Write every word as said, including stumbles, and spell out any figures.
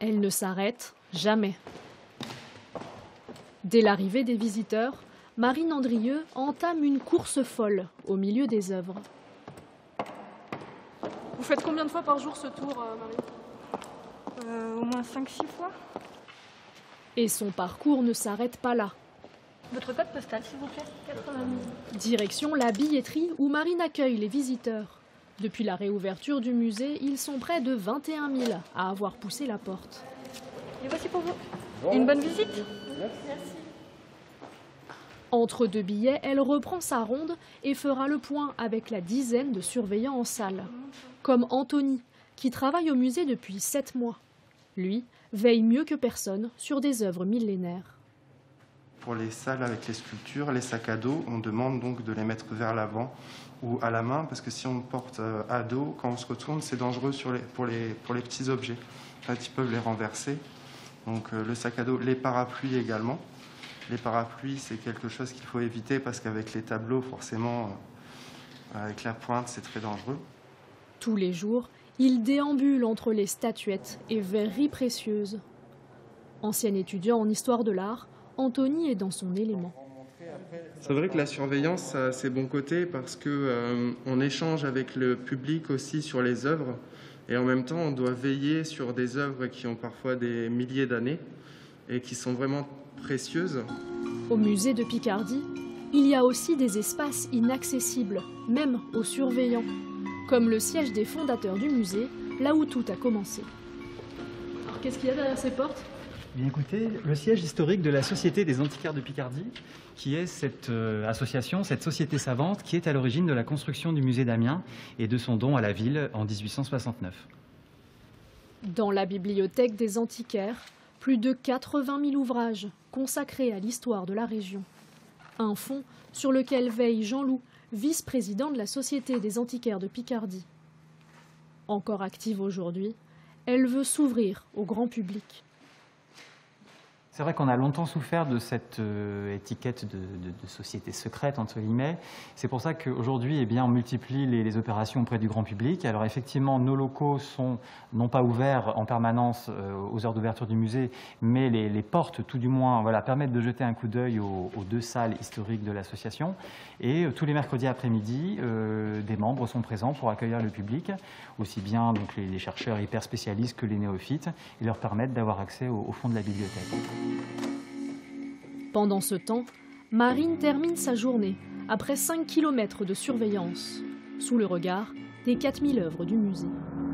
Elle ne s'arrête jamais. Dès l'arrivée des visiteurs, Marine Andrieux entame une course folle au milieu des œuvres. Vous faites combien de fois par jour ce tour, euh, Marine euh, Au moins cinq six fois. Et son parcours ne s'arrête pas là. Votre code postal, s'il vous plaît. quatre-vingt-dix. Direction la billetterie où Marine accueille les visiteurs. Depuis la réouverture du musée, ils sont près de vingt et un mille à avoir poussé la porte. Et voici pour vous. Bon. Une bonne visite. Merci. Entre deux billets, elle reprend sa ronde et fera le point avec la dizaine de surveillants en salle. Comme Anthony, qui travaille au musée depuis sept mois. Lui veille mieux que personne sur des œuvres millénaires. Pour les salles avec les sculptures, les sacs à dos, on demande donc de les mettre vers l'avant ou à la main, parce que si on porte à dos, quand on se retourne, c'est dangereux sur les, pour, les, pour les petits objets. En fait, ils peuvent les renverser. Donc euh, le sac à dos, les parapluies également. Les parapluies, c'est quelque chose qu'il faut éviter parce qu'avec les tableaux, forcément, euh, avec la pointe, c'est très dangereux. Tous les jours, il déambule entre les statuettes et verreries précieuses. Ancien étudiant en histoire de l'art, Anthony est dans son élément. C'est vrai que la surveillance a ses bons côtés parce qu'on euh, échange avec le public aussi sur les œuvres et en même temps on doit veiller sur des œuvres qui ont parfois des milliers d'années et qui sont vraiment précieuses. Au musée de Picardie, il y a aussi des espaces inaccessibles, même aux surveillants, comme le siège des fondateurs du musée, là où tout a commencé. Alors qu'est-ce qu'il y a derrière ces portes ? Bien écoutez, le siège historique de la Société des antiquaires de Picardie, qui est cette euh, association, cette société savante qui est à l'origine de la construction du musée d'Amiens et de son don à la ville en mille huit cent soixante-neuf. Dans la bibliothèque des antiquaires, plus de quatre-vingt mille ouvrages consacrés à l'histoire de la région. Un fonds sur lequel veille Jean-Loup, vice-président de la Société des antiquaires de Picardie. Encore active aujourd'hui, elle veut s'ouvrir au grand public. C'est vrai qu'on a longtemps souffert de cette euh, étiquette de, de, de société secrète, entre guillemets. C'est pour ça qu'aujourd'hui, eh bien, on multiplie les, les opérations auprès du grand public. Alors effectivement, nos locaux sont non pas ouverts en permanence euh, aux heures d'ouverture du musée, mais les, les portes, tout du moins, voilà, permettent de jeter un coup d'œil aux, aux deux salles historiques de l'association. Et euh, tous les mercredis après-midi, euh, des membres sont présents pour accueillir le public, aussi bien donc, les, les chercheurs hyper spécialistes que les néophytes, et leur permettre d'avoir accès au, au fond de la bibliothèque. Pendant ce temps, Marine termine sa journée après cinq kilomètres de surveillance, sous le regard des quatre mille œuvres du musée.